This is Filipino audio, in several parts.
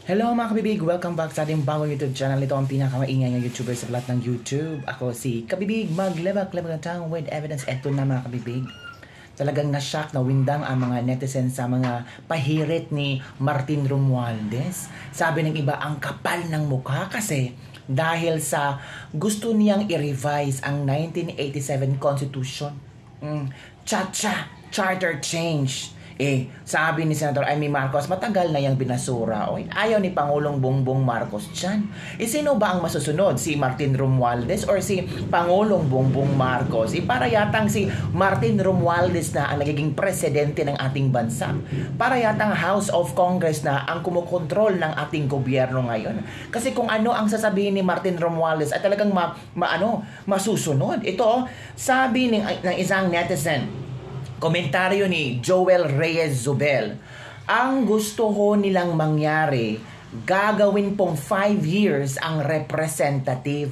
Hello mga kabibig! Welcome back sa ating bagong YouTube channel. Ito ang pinakamaingay ng YouTuber sa lahat ng YouTube. Ako si Kabibig, maglebak-lebak ng tao with evidence. Eto na mga kabibig. Talagang na-shock, na-windang ang mga netizens sa mga pahirit ni Martin Romualdez. Sabi ng iba, ang kapal ng mukha kasi dahil sa gusto niyang i-revise ang 1987 Constitution. Charter change. Sabi ni Senator Amy Marcos, matagal na yung binasura. Ayaw ni Pangulong Bongbong Marcos dyan. Sino ba ang masusunod? Si Martin Romualdez or si Pangulong Bongbong Marcos? Para yatang si Martin Romualdez na ang nagiging presidente ng ating bansa. Para yatang House of Congress na ang kumukontrol ng ating gobyerno ngayon. Kasi kung ano ang sasabihin ni Martin Romualdez ay talagang masusunod. Ito, sabi ng isang netizen, komentaryo ni Joel Reyes Zubel, ang gusto ho nilang mangyari, gagawin pong 5 years ang representative,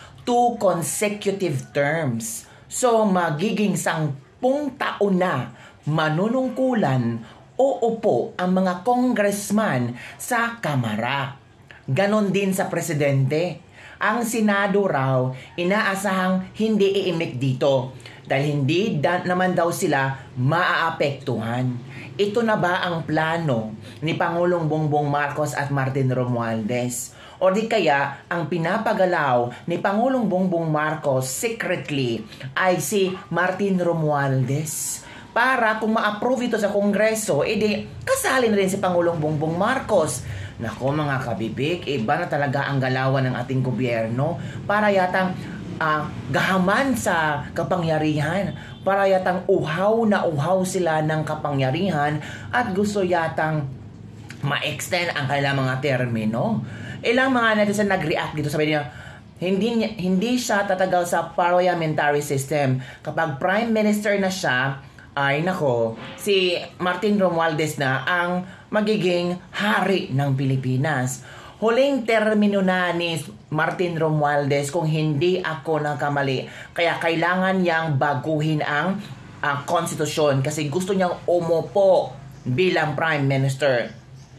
2 consecutive terms. So magiging 10 taon na manunungkulan o upo ang mga congressman sa Kamara. Ganon din sa presidente. Ang Senado raw, inaasahang hindi iimik dito dahil hindi naman daw sila maaapektuhan. Ito na ba ang plano ni Pangulong Bongbong Marcos at Martin Romualdez? O di kaya ang pinapagalaw ni Pangulong Bongbong Marcos secretly ay si Martin Romualdez? Para kung ma-approve ito sa Kongreso, edi kasali na rin si Pangulong Bongbong Marcos. Nako mga kabibig, iba na talaga ang galawan ng ating gobyerno para yatang gahaman sa kapangyarihan, para yatang uhaw na uhaw sila ng kapangyarihan at gusto yatang ma-extend ang kanilang mga termino. Ilang mga netizen nag-react dito, sabi niya, hindi siya tatagal sa parliamentary system. Kapag prime minister na siya, ay nako, si Martin Romualdez na ang magiging hari ng Pilipinas. Huling termino na ni Martin Romualdez kung hindi ako nagkamali. Kaya kailangan niyang baguhin ang konstitusyon kasi gusto niyang umupo bilang prime minister.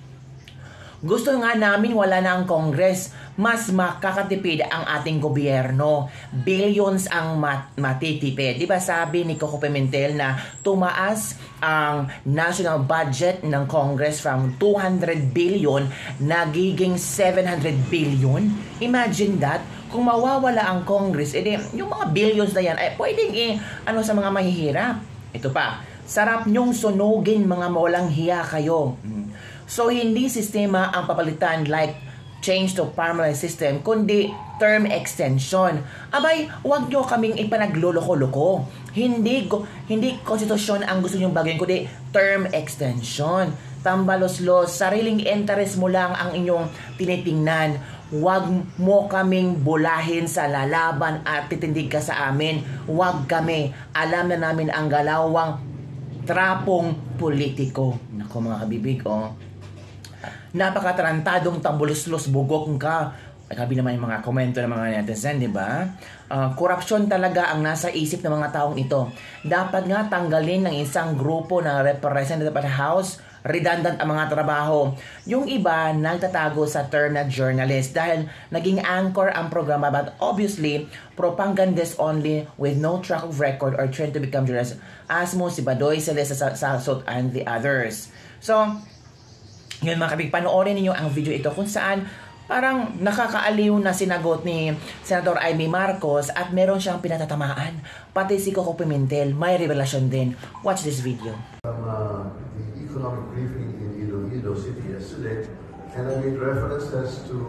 Gusto nga namin wala na ang Congress, mas makakatipid ang ating gobyerno. Billions ang matitipid. Diba sabi ni Coco Pimentel na tumaas ang national budget ng Congress from 200 billion nagiging 700 billion? Imagine that. Kung mawawala ang Congress, edi yung mga billions na yan ay pwedeng sa mga mahihirap. Ito pa, sarap nyong sunugin mga mawalang hiya kayo. So, hindi sistema ang papalitan like change to permanent system, kundi term extension. Abay, huwag nyo kaming ipanagloloko-loko. Hindi konstitusyon ang gusto nyong baguhin, kundi term extension. Tambalos-los, sariling interest mo lang ang inyong tinitingnan. Huwag mo kaming bulahin sa lalaban at titindig ka sa amin. Huwag kami. Alam na namin ang galawang trapong politiko. Nako mga kabibig, napakatarantadong tambulos-los bugok ka. Sabi naman yung mga komento ng mga netizen, di ba? Korupsyon talaga ang nasa isip ng mga taong ito. Dapat nga tanggalin ng isang grupo na representative at house. Redundant ang mga trabaho. Yung iba nagtatago sa term na journalist dahil naging anchor ang programa, but obviously propagandist only with no track of record or trained to become journalist. Asmo, si Badoy, Celeste Sasot, and the others. So, yun mga kabig, panoorin ninyo ang video ito kung saan parang nakakaaliw na sinagot ni Senator Amy Marcos at meron siyang pinatatamaan. Pati si Coco Pimentel may revelasyon din. Watch this video. The economic briefing in Iloilo City yesterday, and I made references to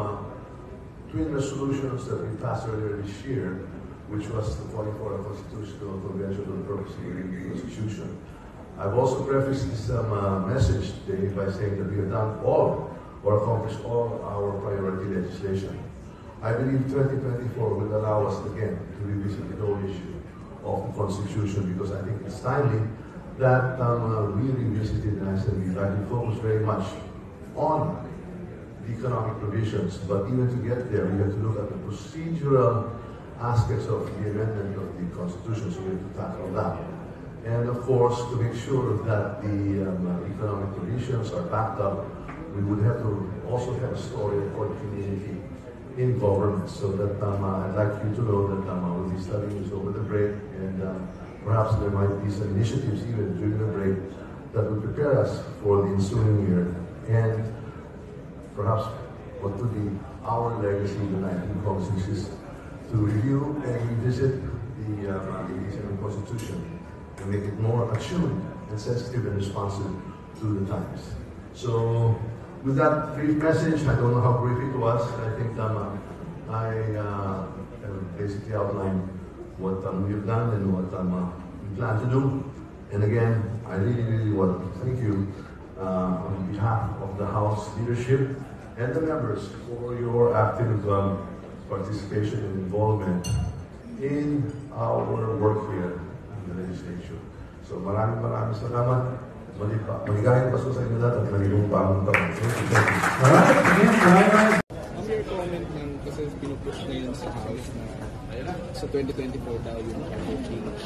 twin resolutions that we passed earlier this year, which was the 44th Constitutional Convention on the purpose of the Constitution. I've also prefaced this message today by saying that we have done all or accomplished all our priority legislation. I believe 2024 will allow us again to revisit the whole issue of the Constitution because I think it's timely that we revisit it, and I said we'd like to focus very much on the economic provisions, but even to get there, we have to look at the procedural aspects of the amendment of the Constitution, so we have to tackle that. And of course, to make sure that the economic provisions are backed up we would have to also have a story for the community in government. So that I'd like you to know that we'll be studying this over the break, and perhaps there might be some initiatives even during the break that will prepare us for the ensuing year, and perhaps what would be our legacy in the 19th Congress is to review and revisit the 87th Constitution and make it more attuned and sensitive and responsive to the times. So, with that brief message, I don't know how brief it was. I think I basically outlined what we've done and what we plan to do. And again, I really want to thank you on behalf of the House leadership and the members for your active participation and involvement in our work here in the legislature. So maraming salamat. Maligayang paso sa inyo lahat at maligayang pangungkapan. Thank you. Alright. Ang your comment ng kasi pinupush na yun sa House na sa 2024 daw yung change.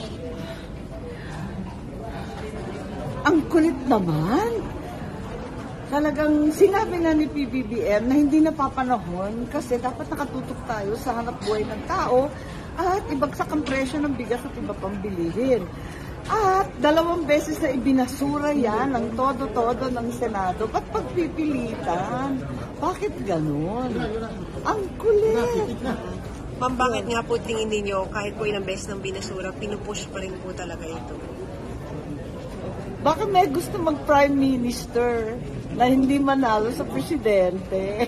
Ang kulit naman. Talagang sinabi na ni PBBM na hindi napapanahon kasi dapat nakatutok tayo sa hanap buhay ng tao at ibagsak ang presyo ng bigas at iba pang bilihin. At 2 beses na ibinasura yan ng todo-todo ng Senado. Ba't pagpipilitan? Bakit ganun? Ang kulit. Ma'am, bakit nga po tingin ninyo kahit po ilang beses ng binasura, pinupush pa rin po talaga ito? Baka may gusto mag-prime minister na hindi manalo sa presidente.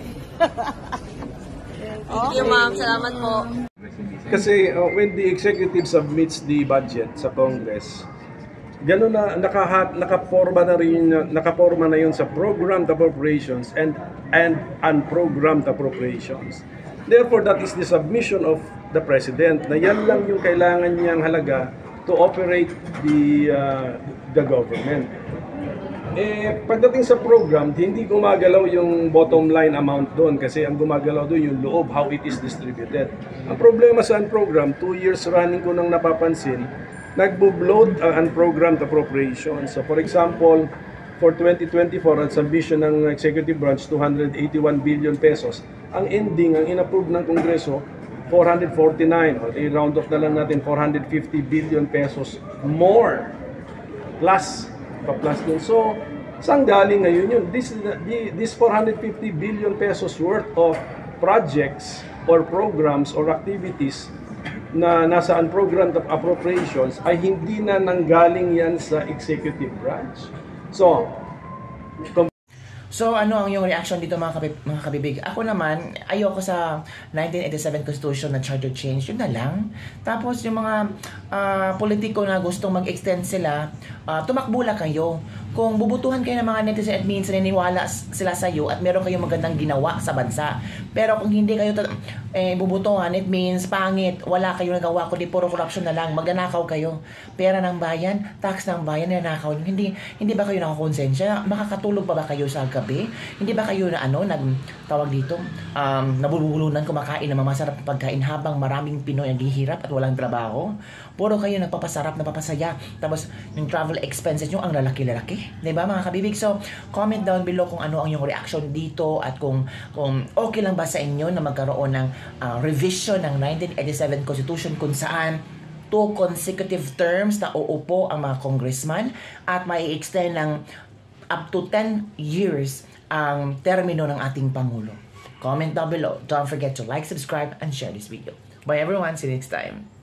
Thank you, ma'am. Salamat po. Kasi when the executive submits the budget sa Congress, gano'n na nakaporma na yun sa programmed appropriations and unprogrammed appropriations. Therefore, that is the submission of the President na yan lang yung kailangan niyang halaga to operate the government. Pagdating sa program, hindi gumagalaw yung bottom line amount doon kasi ang gumagalaw doon yung loob, how it is distributed. Ang problema sa program, 2 years running ko nang napapansin, nagbo-bloat ang unprogrammed appropriations. So for example, for 2024, ang submission ng executive branch, 281 billion pesos. Ang ending, ang inapprove ng Kongreso, 449, or i-round off na lang natin, 450 billion pesos more. Plus din. So, saan galing ngayon yun? This 450 billion pesos worth of projects or programs or activities na nasa unprogrammed appropriations ay hindi na nanggaling yan sa executive branch. So, ano ang yung reaction dito mga kabibig? Ako naman, ayoko sa 1987 Constitution na charter change. Yun na lang. Tapos, yung mga politiko na gustong mag-extend sila, tumakbula kayo. Kung bubutuhan kayo ng mga netizen at minsan naniniwala sila sa iyo at meron kayong magandang ginawa sa bansa. Pero kung hindi kayo bubutuhan, it means pangit, wala kayong nagawa, kundi puro corruption na lang, magnanakaw kayo. Pera ng bayan, tax ng bayan, nanakaw. Hindi ba kayo nakakonsensya? Makakatulog pa ba kayo sa gabi? Hindi ba kayo na nagtawag dito, nabubulunan kumakain ng masarap na pagkain habang maraming Pinoy ang hihirap at walang trabaho? Puro kayo nagpapasarap, napapasaya. Tapos yung travel expenses nyo ang lalaki-lalaki. Diba mga kabibig? So, comment down below kung ano ang yung reaction dito at kung okay lang ba sa inyo na magkaroon ng revision ng 1987 Constitution kung saan 2 consecutive terms na uupo ang mga congressman at may extend ng up to 10 years ang termino ng ating Pangulo. Comment down below. Don't forget to like, subscribe, and share this video. Bye everyone. See you next time.